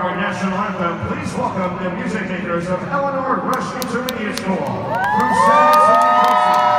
our national anthem, please welcome the music makers of Eleanor Rush Intermediate School from San Antonio, New Jersey.